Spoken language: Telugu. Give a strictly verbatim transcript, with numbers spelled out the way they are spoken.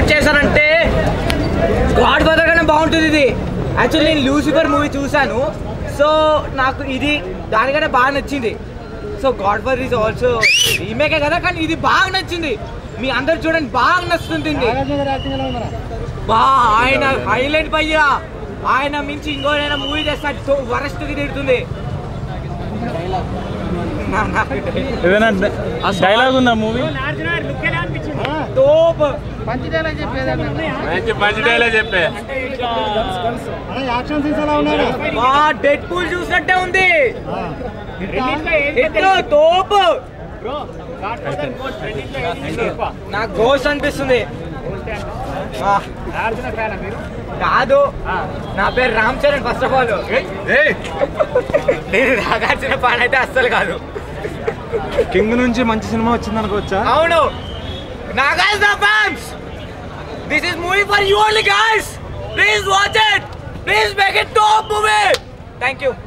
ఎక్స్పెక్ట్ చేశానంటే గాడ్ ఫాదర్ కన్నా బాగుంటుంది ఇది. యాక్చువల్లీ నేను లూసిఫర్ మూవీ చూశాను, సో నాకు ఇది దానికన్నా బాగా నచ్చింది. So Godfather is also రీమేకే కదా, కానీ ఇది బాగా నచ్చింది. మీ అందరు చూడండి, బాగా నచ్చుతుంది. బా ఆయన హైలైట్ భయ్యా, ఆయన మించి ఇంకోనైనా మూవీ చేస్తా వరస్ట్ తిడుతుంది. డైలాగ్ ఉందా మూవీ? మంచి డైలాగ్ చెప్పేది, మంచి డైలాగ్ చెప్పే. డెడ్ పూల్ చూసినట్టే ఉంది. తోపు నాకు గోస్ట్ అనిపిస్తుంది. కాదు, నా పేరు Ram Charan. First of all నేను నాగార్జున ఫ్యాన్ అయితే అస్సలు కాదు. కింగ్ నుంచి మంచి సినిమా వచ్చింది అనుకోవచ్చా? అవును, Nagarjuna fans, this is movie for you only guys. Please watch it, please make it top movie. Thank you.